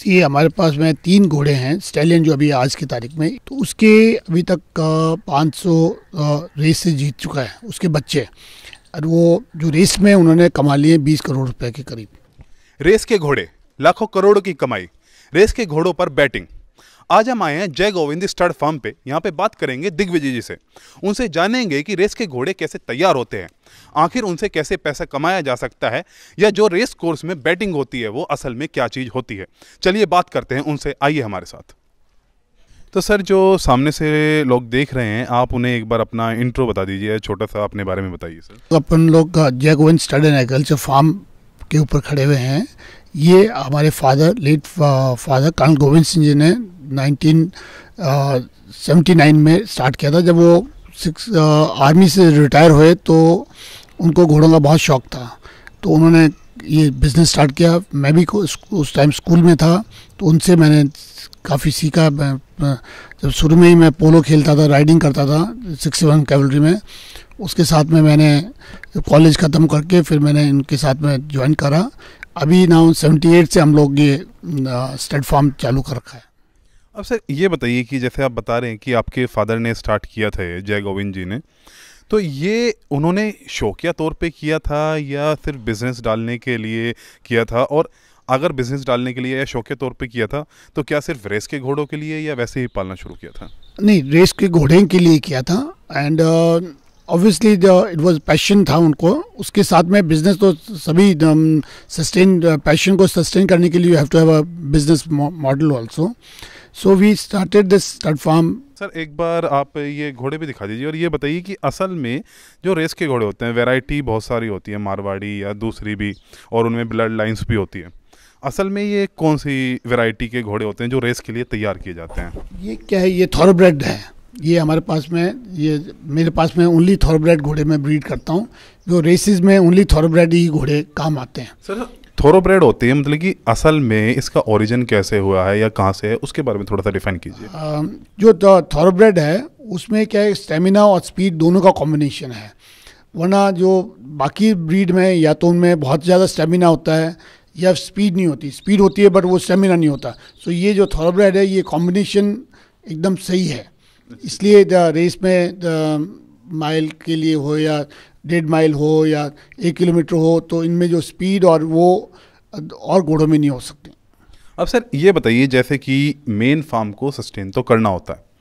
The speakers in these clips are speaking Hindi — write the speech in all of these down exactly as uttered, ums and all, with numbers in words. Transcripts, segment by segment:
ये हमारे पास में तीन घोड़े हैं स्टैलियन जो अभी आज की तारीख में, तो उसके अभी तक पाँच सौ रेस से जीत चुका है उसके बच्चे, और वो जो रेस में उन्होंने कमा लिए बीस करोड़ रुपए के करीब। रेस के घोड़े, लाखों करोड़ों की कमाई, रेस के घोड़ों पर बैटिंग। आज हम आए हैं जय गोविंद स्टड फार्म पे। यहाँ पे बात करेंगे दिग्विजय जी से, उनसे जानेंगे कि रेस के घोड़े कैसे तैयार होते हैं, आखिर उनसे कैसे पैसा कमाया जा सकता है, या जो रेस कोर्स में बैटिंग होती है वो असल में क्या चीज़ होती है। चलिए बात करते हैं उनसे, आइए हमारे साथ। तो सर, जो सामने से लोग देख रहे हैं, आप उन्हें एक बार अपना इंट्रो बता दीजिए, छोटा सा अपने बारे में बताइए सर। तो अपन लोग Jai Govind stud and agriculture farm के ऊपर खड़े हुए हैं। ये हमारे father, late father colonel Govind Singh ji ने नाइनटीन सेवेंटी नाइन में स्टार्ट किया था। जब वो सिक्स आर्मी से रिटायर हुए तो उनको घोड़ों का बहुत शौक़ था, तो उन्होंने ये बिज़नेस स्टार्ट किया। मैं भी उस टाइम स्कूल में था, तो उनसे मैंने काफ़ी सीखा। जब शुरू में ही मैं पोलो खेलता था, राइडिंग करता था सिक्सटी वन कैवलरी में, उसके साथ में मैंने कॉलेज ख़त्म करके फिर मैंने इनके साथ में ज्वाइन करा। अभी ना सेवेंटी एट से हम लोग ये स्टड फार्म चालू कर रखा है। अब सर ये बताइए कि जैसे आप बता रहे हैं कि आपके फादर ने स्टार्ट किया था ये जय गोविंद जी ने, तो ये उन्होंने शौकिया तौर पे किया था या सिर्फ बिजनेस डालने के लिए किया था? और अगर बिजनेस डालने के लिए या शौकिया तौर पे किया था तो क्या सिर्फ रेस के घोड़ों के लिए या वैसे ही पालना शुरू किया था? नहीं, रेस के घोड़े के लिए किया था, and obviously it was passion था उनको। उसके साथ में बिजनेस तो सभी सस्टेन पैशन को सस्टेन करने के लिए you have to have a business model also. So we started this stud farm. Sir एक बार आप ये घोड़े भी दिखा दीजिए और ये बताइए कि असल में जो रेस के घोड़े होते हैं, वैरायटी बहुत सारी होती है, मारवाड़ी या दूसरी भी, और उनमें ब्लड लाइंस भी होती है। असल में ये कौन सी वैरायटी के घोड़े होते हैं जो रेस के लिए तैयार किए जाते हैं? ये क्या है, ये थॉरोब्रेड है। ये हमारे पास में, ये मेरे पास में ओनली थॉरोब्रेड घोड़े में ब्रीड करता हूँ। जो रेसेस में ओनली थॉरोब्रेड ही घोड़े काम आते हैं। सर थोरोब्रेड होती है, मतलब कि असल में इसका ओरिजिन कैसे हुआ है या कहाँ से है, उसके बारे में थोड़ा सा डिफाइन कीजिए। जो थोरोब्रेड है उसमें क्या है, स्टेमिना और स्पीड दोनों का कॉम्बिनेशन है। वरना जो बाकी ब्रीड में या तो उनमें बहुत ज़्यादा स्टेमिना होता है या स्पीड नहीं होती। स्पीड होती है बट वो स्टेमिना नहीं होता। सो ये जो थोरोब्रेड है, ये कॉम्बिनेशन एकदम सही है। इसलिए रेस में माइल के लिए हो या डेढ़ माइल हो या एक किलोमीटर हो, तो इनमें जो स्पीड और वो और घोड़ों में नहीं हो सकते। अब सर ये बताइए, जैसे कि मेन फार्म को सस्टेन तो करना होता है,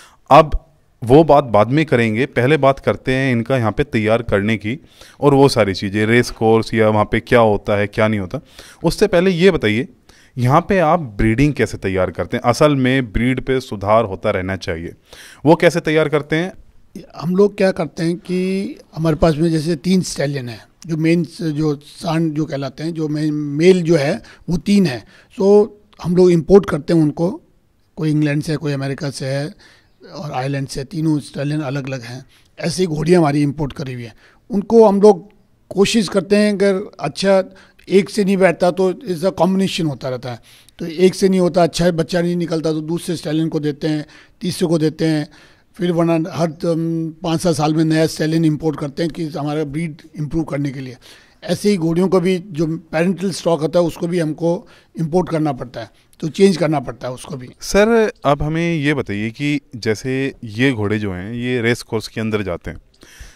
अब वो बात बाद में करेंगे, पहले बात करते हैं इनका यहाँ पे तैयार करने की और वो सारी चीज़ें, रेस कोर्स या वहाँ पे क्या होता है क्या नहीं होता। उससे पहले ये बताइए, यहाँ पे आप ब्रीडिंग कैसे तैयार करते हैं? असल में ब्रीड पे सुधार होता रहना चाहिए, वो कैसे तैयार करते हैं? हम लोग क्या करते हैं कि हमारे पास में जैसे तीन स्टैलियन है, जो मेन जो सांड जो कहलाते हैं, जो मेल जो है वो तीन है। सो हम लोग इंपोर्ट करते हैं उनको, कोई इंग्लैंड से, कोई अमेरिका से है और आयरलैंड से। तीनों स्टैलियन अलग अलग हैं। ऐसी घोड़ियाँ हमारी इंपोर्ट करी हुई है। उनको हम लोग कोशिश करते हैं, अगर अच्छा एक से नहीं बैठता तो इसका कॉम्बिनेशन होता रहता है। तो एक से नहीं होता, अच्छा बच्चा नहीं निकलता तो दूसरे स्टैलियन को देते हैं, तीसरे को देते हैं, फिर वरना हर पाँच सात साल में नया स्टैलियन इंपोर्ट करते हैं कि हमारा ब्रीड इंप्रूव करने के लिए। ऐसे ही घोड़ियों को भी जो पेरेंटल स्टॉक होता है उसको भी हमको इंपोर्ट करना पड़ता है, तो चेंज करना पड़ता है उसको भी। सर अब हमें ये बताइए कि जैसे ये घोड़े जो हैं ये रेस कोर्स के अंदर जाते हैं,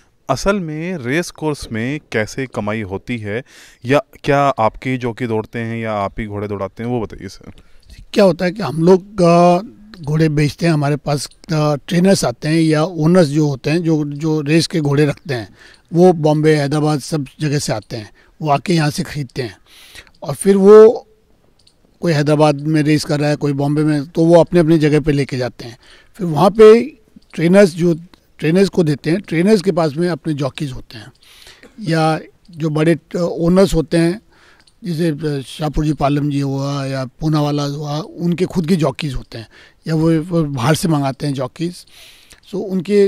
असल में रेस कोर्स में कैसे कमाई होती है, या क्या आपके जॉकी दौड़ते हैं या आप ही घोड़े दौड़ाते हैं, वो बताइए सर। क्या होता है कि हम लोग घोड़े बेचते हैं, हमारे पास ट्रेनर्स आते हैं या ओनर्स जो होते हैं, जो जो रेस के घोड़े रखते हैं, वो बॉम्बे, हैदराबाद सब जगह से आते हैं। वो आके यहाँ से ख़रीदते हैं और फिर वो कोई हैदराबाद में रेस कर रहा है, कोई बॉम्बे में, तो वो अपने अपनी जगह पे लेके जाते हैं। फिर वहाँ पे ट्रेनर्स जो ट्रेनर्स को देते हैं, ट्रेनर्स के पास में अपने जॉकीज़ होते हैं या जो बड़े ओनर्स होते हैं, जैसे शाहपुर जी पालम जी हुआ या पूना वाला हुआ, उनके खुद के जॉकीज़ होते हैं या वो, वो बाहर से मंगाते हैं जॉकीज़। सो उनके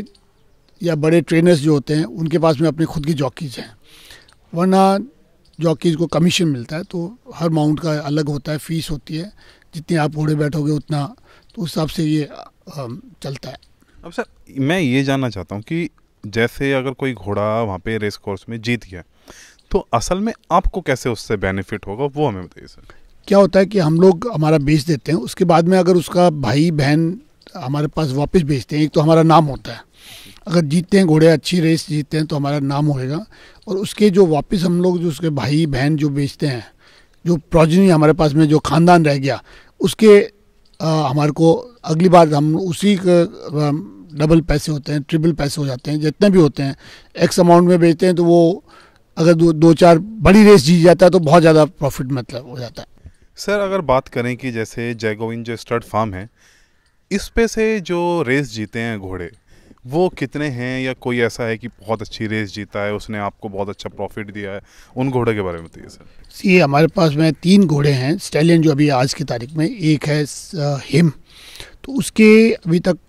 या बड़े ट्रेनर्स जो होते हैं उनके पास में अपने खुद की जॉकीज़ हैं। वरना जॉकीज़ को कमीशन मिलता है, तो हर माउंट का अलग होता है, फ़ीस होती है, जितनी आप घोड़े बैठोगे उतना, तो उस हिसाब से ये आ, चलता है। अब सर मैं ये जानना चाहता हूँ कि जैसे अगर कोई घोड़ा वहाँ पे रेस कोर्स में जीत गया, तो असल में आपको कैसे उससे बेनिफिट होगा, वो हमें बताइए सर। क्या होता है कि हम लोग हमारा बेच देते हैं, उसके बाद में अगर उसका भाई बहन हमारे पास वापस बेचते हैं, एक तो हमारा नाम होता है, अगर जीतते हैं घोड़े, अच्छी रेस जीतते हैं तो हमारा नाम होएगा, और उसके जो वापस हम लोग जो उसके भाई बहन जो बेचते हैं, जो प्रोजनी हमारे पास में जो ख़ानदान रह गया, उसके आ, हमारे को अगली बार हम उसी का डबल पैसे होते हैं, ट्रिपल पैसे हो जाते हैं, जितने भी होते हैं एक्स अमाउंट में बेचते हैं, तो वो अगर दो दो चार बड़ी रेस जीत जाता है तो बहुत ज़्यादा प्रॉफिट मतलब हो जाता है। सर अगर बात करें कि जैसे जय गोविंद जो स्टड फार्म है, इस पे से जो रेस जीते हैं घोड़े वो कितने हैं, या कोई ऐसा है कि बहुत अच्छी रेस जीता है, उसने आपको बहुत अच्छा प्रॉफिट दिया है, उन घोड़े के बारे में बताइए सर। ये हमारे पास में तीन घोड़े हैं स्टैलियन जो अभी आज की तारीख में, एक है हिम, तो उसके अभी तक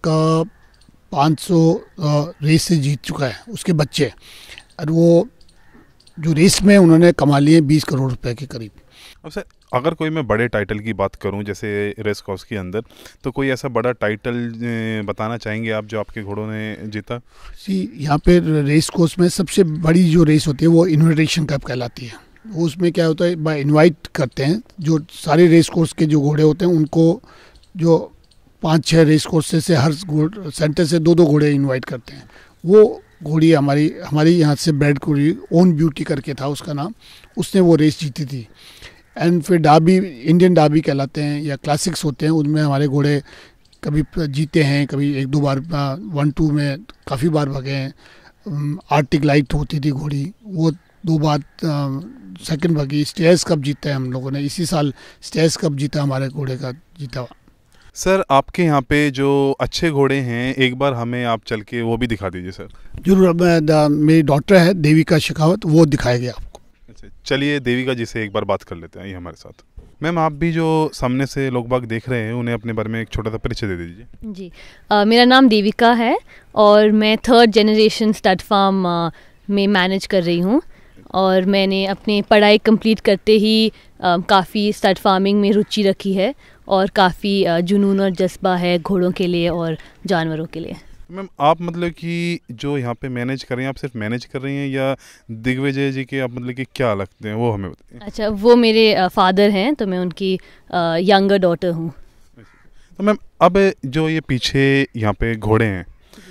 पाँच सौ रेस से जीत चुका है उसके बच्चे, और वो जो रेस में उन्होंने कमा लिए बीस करोड़ रुपए के करीब। अब सर अगर कोई मैं बड़े टाइटल की बात करूं जैसे रेस कोर्स के अंदर, तो कोई ऐसा बड़ा टाइटल बताना चाहेंगे आप जो आपके घोड़ों ने जीता? सी यहाँ पे रेस कोर्स में सबसे बड़ी जो रेस होती है वो इन्विटेशन कप कहलाती है। वो उसमें क्या होता है, बाय इनवाइट करते हैं जो सारे रेस कोर्स के जो घोड़े होते हैं उनको, जो पाँच छः रेस कोर्सेज से हर सेंटर से दो दो घोड़े इनवाइट करते हैं। वो घोड़ी हमारी हमारी यहाँ से ब्रेड घोड़ी ओन ब्यूटी करके था उसका नाम, उसने वो रेस जीती थी। एंड फिर डाबी, इंडियन डाबी कहलाते हैं या क्लासिक्स होते हैं, उनमें हमारे घोड़े कभी जीते हैं, कभी एक दो बार वन टू में काफ़ी बार भगे हैं। आर्टिक लाइट होती थी घोड़ी, वो दो बार सेकंड भगी। स्टेयर्स कप जीता है हम लोगों ने, इसी साल स्टेयर्स कप जीता हमारे घोड़े का जीता हुआ। सर आपके यहाँ पे जो अच्छे घोड़े हैं एक बार हमें आप चल के वो भी दिखा दीजिए सर। जरूर, मेरी डॉटर है देविका शेखावत, वो दिखाएगी आपको। अच्छा चलिए देविका जी से एक बार बात कर लेते हैं, ये हमारे साथ। मैम आप भी जो सामने से लोग बाग देख रहे हैं उन्हें अपने बारे में एक छोटा सा परिचय दे दीजिए। जी, आ, मेरा नाम देविका है और मैं थर्ड जनरेशन स्टड फार्म में मैनेज कर रही हूँ, और मैंने अपनी पढ़ाई कंप्लीट करते ही काफ़ी स्टड फार्मिंग में रुचि रखी है, और काफ़ी जुनून और जज्बा है घोड़ों के लिए और जानवरों के लिए। मैम आप मतलब कि जो यहाँ पे मैनेज कर रही हैं, आप सिर्फ मैनेज कर रही हैं या दिग्विजय जी के आप मतलब कि क्या लगते हैं वो हमें बताइए। अच्छा, वो मेरे फादर हैं, तो मैं उनकी यंगर डॉटर हूँ। तो मैम अब जो ये पीछे यहाँ पे घोड़े हैं,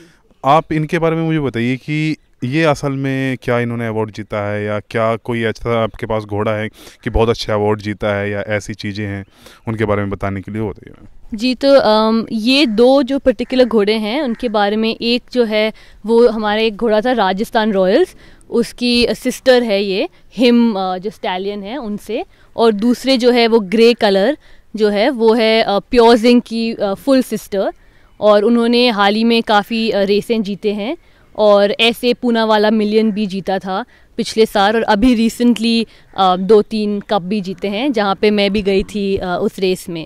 आप इनके बारे में मुझे बताइए कि ये असल में क्या इन्होंने अवार्ड जीता है, या क्या कोई अच्छा आपके पास घोड़ा है कि बहुत अच्छा अवार्ड जीता है, या ऐसी चीज़ें हैं उनके बारे में बताने के लिए बताइए मैम। जी, तो um, ये दो जो पर्टिकुलर घोड़े हैं उनके बारे में, एक जो है वो हमारा एक घोड़ा था राजस्थान रॉयल्स, उसकी सिस्टर है ये हिम जो स्टैलियन है उनसे, और दूसरे जो है वो ग्रे कलर जो है वो है प्योजिंग की फुल सिस्टर, और उन्होंने हाल ही में काफ़ी रेसें जीते हैं, और ऐसे पूना वाला मिलियन भी जीता था पिछले साल, और अभी रिसेंटली दो तीन कप भी जीते हैं जहाँ पे मैं भी गई थी आ, उस रेस में।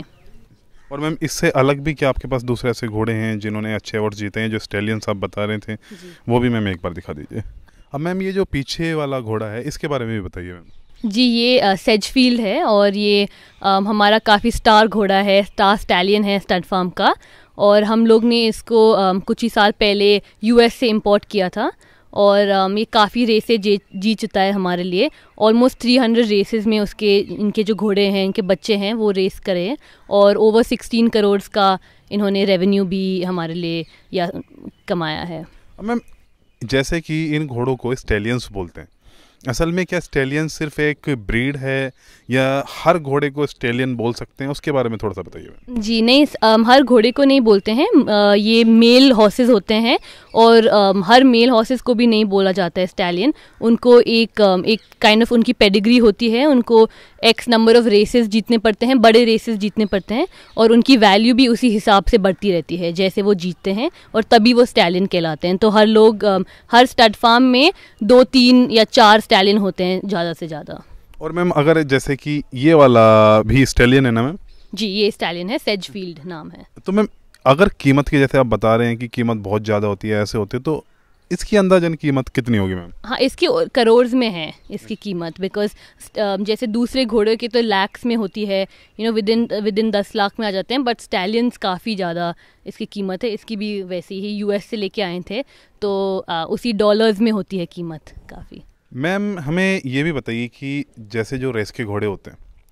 और मैम इससे अलग भी क्या आपके पास दूसरे ऐसे घोड़े हैं जिन्होंने अच्छे अवार्ड जीते हैं, जो स्टैलियंस आप बता रहे थे, वो भी मैम एक बार दिखा दीजिए। अब मैम ये जो पीछे वाला घोड़ा है इसके बारे में भी बताइए मैम। जी, ये सेजफील्ड है, और ये आ, हमारा काफ़ी स्टार घोड़ा है, स्टार स्टैलियन है स्टड फार्म का, और हम लोग ने इसको आ, कुछ ही साल पहले यूएस से इंपोर्ट किया था, और आ, ये काफ़ी रेसें जीत चुका है हमारे लिए। ऑलमोस्ट थ्री हंड्रेड रेसेस में उसके इनके जो घोड़े हैं, इनके बच्चे हैं, वो रेस करे हैं, और ओवर सिक्सटीन करोड़ का इन्होंने रेवेन्यू भी हमारे लिए या कमाया है। मैम जैसे कि इन घोड़ों को स्टैलियंस बोलते हैं, असल में क्या स्टैलियन सिर्फ एक ब्रीड है या हर घोड़े को स्टैलियन बोल सकते हैं, उसके बारे में थोड़ा सा बताइए। जी नहीं, um, हर घोड़े को नहीं बोलते हैं, uh, ये मेल हॉर्सेस होते हैं, और um, हर मेल हॉर्सेस को भी नहीं बोला जाता है स्टैलियन। उनको एक um, एक काइंड ऑफ उनकी पेडिग्री होती है, उनको एक्स नंबर ऑफ रेसेस जीतने पड़ते हैं, बड़े रेसेस जीतने पड़ते हैं, और उनकी वैल्यू भी उसी हिसाब से बढ़ती रहती है जैसे वो जीतते हैं, और तभी वो स्टैलियन कहलाते हैं। तो हर लोग um, हर स्टड फार्म में दो तीन या चार स्टैलियन होते हैं ज़्यादा से ज़्यादा। और मैम अगर जैसे कि ये वाला भी स्टैलियन है ना मैम? जी, ये स्टैलियन है, सेजफील्ड नाम है। तो मैम अगर कीमत की, जैसे आप बता रहे हैं कि कीमत बहुत ज़्यादा होती है, ऐसे होते, तो इसकी अंदाजन कीमत कितनी होगी मैम? हाँ, इसकी करोड़ में है इसकी कीमत, बिकॉज जैसे दूसरे घोड़े की तो लैक्स में होती है, you know within within दस लाख में आ जाते हैं, बट स्टैलियंस काफ़ी ज़्यादा इसकी कीमत है। इसकी भी वैसी ही यूएस से लेके आए थे, तो आ, उसी डॉलर्स में होती है कीमत काफ़ी। मैम हमें ये भी बताइए कि जैसे जो रेस के घोड़े होते हैं,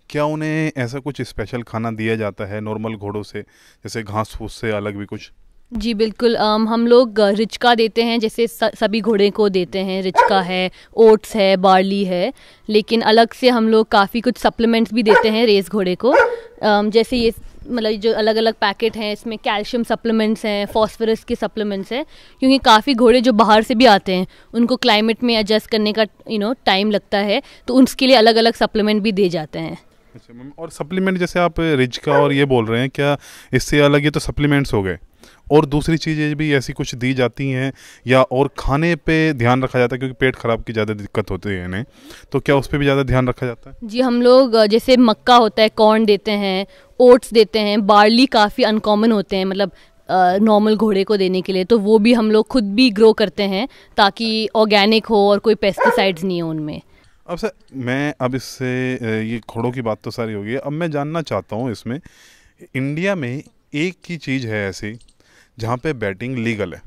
क्या उन्हें ऐसा कुछ स्पेशल खाना दिया जाता है नॉर्मल घोड़ों से, जैसे घास फूस से अलग भी कुछ? जी बिल्कुल, अम, हम लोग अ, रिचका देते हैं, जैसे स- सभी घोड़े को देते हैं। रिचका है, ओट्स है, बार्ली है, लेकिन अलग से हम लोग काफ़ी कुछ सप्लीमेंट्स भी देते हैं रेस घोड़े को। अम, जैसे ये मतलब जो अलग अलग पैकेट हैं, इसमें कैल्शियम सप्लीमेंट्स हैं, फॉस्फोरस के सप्लीमेंट्स हैं, क्योंकि काफ़ी घोड़े जो बाहर से भी आते हैं उनको क्लाइमेट में एडजस्ट करने का यू नो टाइम लगता है, तो उसके लिए अलग अलग सप्लीमेंट भी दिए जाते हैं। अच्छा मैम, और सप्लीमेंट जैसे आप रिचका और ये बोल रहे हैं, क्या इससे अलग ये तो सप्लीमेंट्स हो गए, और दूसरी चीज़ें भी ऐसी कुछ दी जाती हैं, या और खाने पे ध्यान रखा जाता है क्योंकि पेट खराब की ज़्यादा दिक्कत होती है इन्हें, तो क्या उस पर भी ज़्यादा ध्यान रखा जाता है? जी, हम लोग अ, जैसे मक्का होता है, कॉर्न देते हैं, ओट्स देते हैं, बार्ली काफ़ी अनकॉमन होते हैं मतलब नॉर्मल घोड़े को देने के लिए, तो वो भी हम लोग खुद भी ग्रो करते हैं ताकि ऑर्गेनिक हो और कोई पेस्टिसाइड्स नहीं हो उनमें। अब सर मैं अब इससे अ, ये घोड़ों की बात तो सारी हो गई, अब मैं जानना चाहता हूँ इसमें, इंडिया में एक ही चीज़ है ऐसी जहाँ पे बैटिंग लीगल है,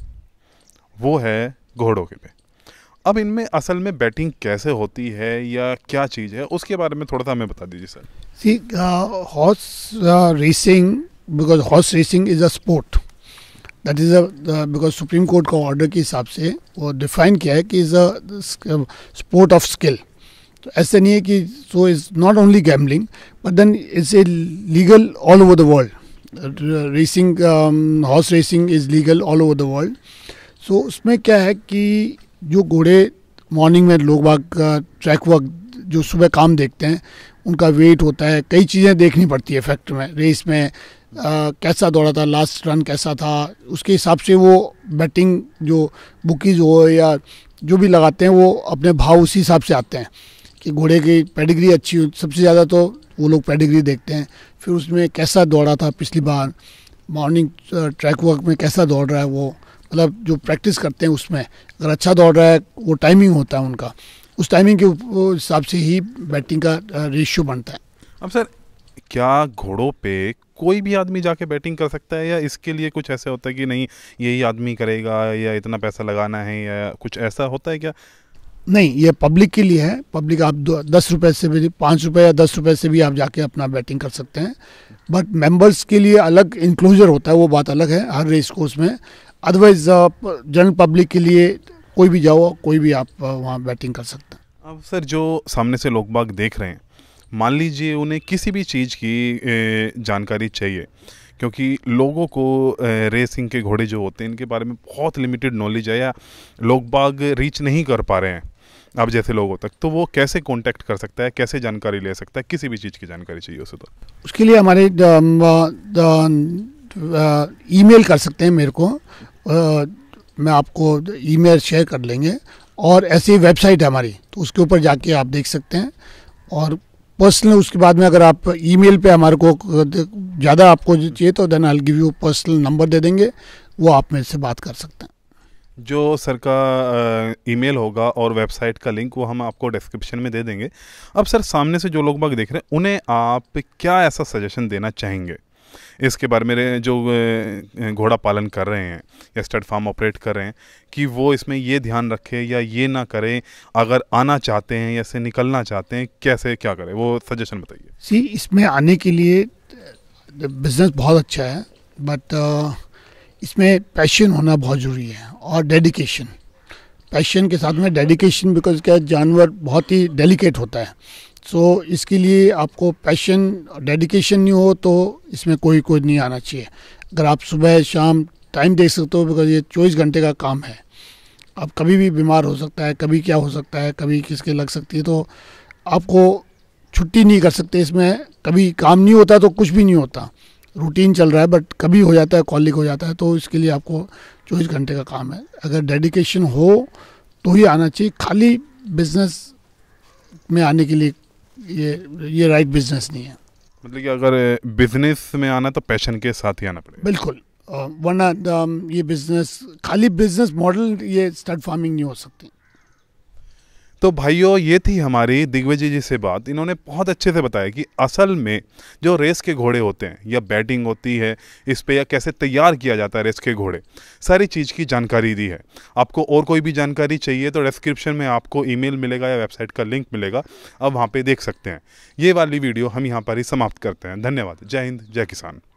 वो है घोड़ों के पे। अब इनमें असल में बैटिंग कैसे होती है या क्या चीज़ है, उसके बारे में थोड़ा सा हमें बता दीजिए sir. See, uh, horse uh, racing, because horse racing is a sport. That is a uh, because Supreme Court का ऑर्डर के हिसाब से वो डिफाइन किया है कि is a sport of skill. तो ऐसा नहीं है कि so is not only gambling but then it's a legal all over the world. Racing, horse racing is legal all over the world. So उसमें क्या है कि जो घोड़े मॉर्निंग में लोग बाग ट्रैक वर्क जो सुबह काम देखते हैं, उनका वेट होता है, कई चीज़ें देखनी पड़ती है फैक्ट में, रेस में आ, कैसा दौड़ा था, लास्ट रन कैसा था, उसके हिसाब से वो बैटिंग जो बुकीज हो या जो भी लगाते हैं वो अपने भाव उसी हिसाब से आते हैं कि घोड़े की पेडिग्री अच्छी हो। सबसे ज़्यादा तो वो लोग पेडिग्री देखते हैं, फिर उसमें कैसा दौड़ा था पिछली बार, मॉर्निंग ट्रैक वर्क में कैसा दौड़ रहा है, वो मतलब जो प्रैक्टिस करते हैं उसमें अगर अच्छा दौड़ रहा है, वो टाइमिंग होता है उनका, उस टाइमिंग के हिसाब से ही बैटिंग का रेशियो बनता है। अब सर क्या घोड़ों पे कोई भी आदमी जाके बैटिंग कर सकता है, या इसके लिए कुछ ऐसा होता है कि नहीं यही आदमी करेगा या इतना पैसा लगाना है, या कुछ ऐसा होता है क्या? नहीं, ये पब्लिक के लिए है। पब्लिक आप दो- दस रुपए से भी, पाँच रुपए या दस रुपए से भी आप जाके अपना बैटिंग कर सकते हैं, बट मेंबर्स के लिए अलग इंक्लूजर होता है, वो बात अलग है हर रेस कोर्स में। अदरवाइज जनरल पब्लिक के लिए कोई भी जाओ, कोई भी आप वहाँ बैटिंग कर सकते हैं। अब सर जो सामने से लोग बाग देख रहे हैं, मान लीजिए उन्हें किसी भी चीज़ की ए, जानकारी चाहिए, क्योंकि लोगों को ए, रेसिंग के घोड़े जो होते हैं इनके बारे में बहुत लिमिटेड नॉलेज है, या लोग बाग रीच नहीं कर पा रहे हैं अब जैसे लोगों तक, तो वो कैसे कांटेक्ट कर सकता है, कैसे जानकारी ले सकता है, किसी भी चीज़ की जानकारी चाहिए उसे तो? उसके लिए हमारे ईमेल कर सकते हैं मेरे को, अ, मैं आपको ईमेल शेयर कर लेंगे, और ऐसी वेबसाइट है हमारी, तो उसके ऊपर जाके आप देख सकते हैं। और पर्सनल उसके बाद में अगर आप ईमेल पे हमारे को ज़्यादा आपको चाहिए तो then I will give you personal number दे देंगे, वो आप मेरे से बात कर सकते हैं। जो सर का ईमेल होगा और वेबसाइट का लिंक वो हम आपको डिस्क्रिप्शन में दे देंगे। अब सर सामने से जो लोग बाग देख रहे हैं उन्हें आप क्या ऐसा सजेशन देना चाहेंगे इसके बारे में, जो अ, घोड़ा पालन कर रहे हैं या स्टड फार्म ऑपरेट कर रहे हैं, कि वो इसमें ये ध्यान रखें या ये ना करें, अगर आना चाहते हैं या से निकलना चाहते हैं कैसे क्या करें, वो सजेशन बताइए। सी, इसमें आने के लिए बिज़नेस बहुत अच्छा है, बट इसमें पैशन होना बहुत ज़रूरी है और डेडिकेशन। पैशन के साथ में डेडिकेशन, बिकॉज क्या जानवर बहुत ही डेलिकेट होता है, सो so, इसके लिए आपको पैशन और डेडिकेशन नहीं हो तो इसमें कोई कोई नहीं आना चाहिए। अगर आप सुबह शाम टाइम दे सकते हो, बिकॉज ये चौबीस घंटे का काम है, आप कभी भी बीमार हो सकता है, कभी क्या हो सकता है, कभी किसके लग सकती है, तो आपको छुट्टी नहीं कर सकते इसमें। कभी काम नहीं होता तो कुछ भी नहीं होता, रूटीन चल रहा है, बट कभी हो जाता है, कॉलिक हो जाता है, तो इसके लिए आपको चौबीस घंटे का काम है। अगर डेडिकेशन हो तो ही आना चाहिए, खाली बिजनेस में आने के लिए ये ये राइट बिजनेस नहीं है। मतलब कि अगर बिजनेस में आना तो पैशन के साथ ही आना पड़ेगा। बिल्कुल, अ, वरना अम, ये बिजनेस खाली बिजनेस मॉडल, ये स्टड फार्मिंग नहीं हो सकती। तो भाइयों, ये थी हमारी दिग्विजय जी से बात। इन्होंने बहुत अच्छे से बताया कि असल में जो रेस के घोड़े होते हैं या बैटिंग होती है इस पे, या कैसे तैयार किया जाता है रेस के घोड़े, सारी चीज़ की जानकारी दी है। आपको और कोई भी जानकारी चाहिए तो डिस्क्रिप्शन में आपको ईमेल मिलेगा या वेबसाइट का लिंक मिलेगा, आप वहाँ पे देख सकते हैं। ये वाली वीडियो हम यहाँ पर ही समाप्त करते हैं। धन्यवाद। जय हिंद, जय किसान।